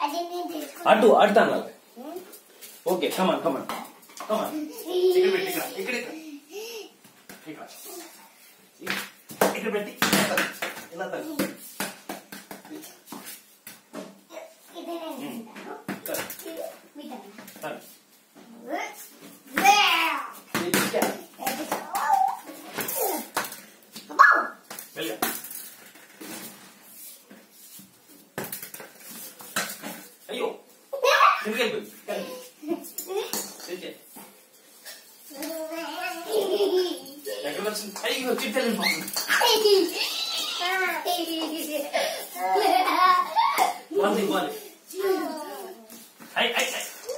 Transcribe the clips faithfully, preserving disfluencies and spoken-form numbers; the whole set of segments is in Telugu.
అటు అటు అన్నారు. Okay come on come on come on. ఇక్కడ పెట్టి ఇక్కడ ఇక్కడ ఇక్కడ పెట్టి ఇలా తల్లి. అయ్యో ఎక్కడ వచ్చింది? అయ్యో చిట్టెళ్ళి బాగుంది బాగుంది. అయ్యి అయ్యి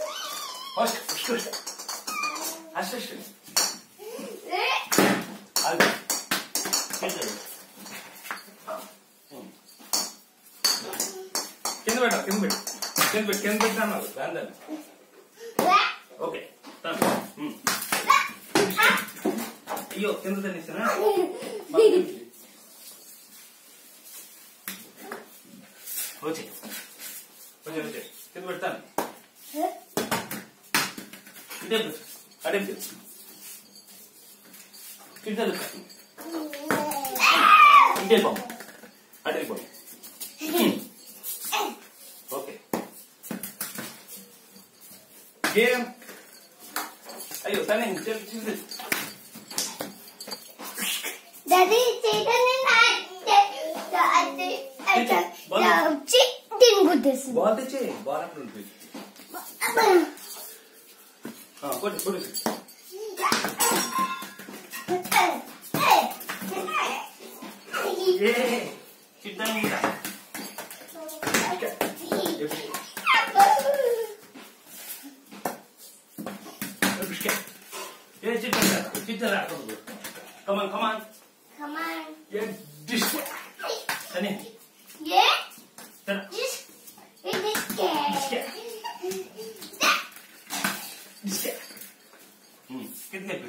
అష్ట కింద పెట్ట కింద పెట్టు కింద పెట్టు కింద పెట్టా అన్నారు దాని. ఓకే అయ్యో కింద తినేసానా? వచ్చి వచ్చి వచ్చి కింద పెడతాను. ఇదే అడే ఇదే ఇదే బాబు అడే బాబు. Okay game. అయ్యో తనే చూసి Daddy, బాల్ తెచ్చే బాల్ అప్పుడు ఉంటుంది. కొట్టి కొట్టి చిట్టాను ఏ చిట్ట చిట్టరా. కమాన్ కమాన్ కమాన్. ఏ డిష్ తనే ఏ డిష్ డిస్కే డిస్కే कितने पे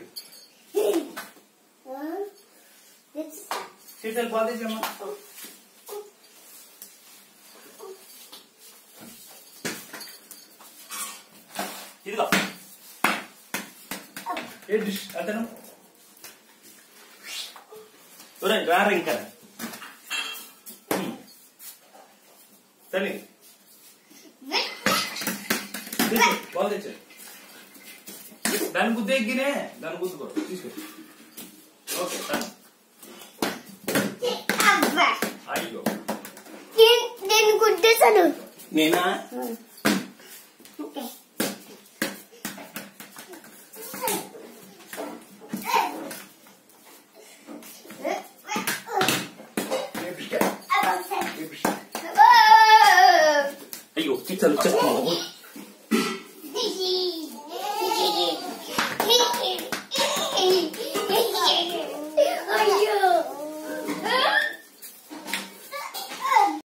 शीतल बात है जमा इधर ये डिश आता ना तो रे गारिंग कर चलिए देखो बहुत अच्छे దాని బుద్ధి ఎగ్గినే దాని బుద్ధి కూడా తీసుకో. ఓకే అయ్యో నేను గుద్దేశాను. నేనా? అయ్యో చిచ్చలు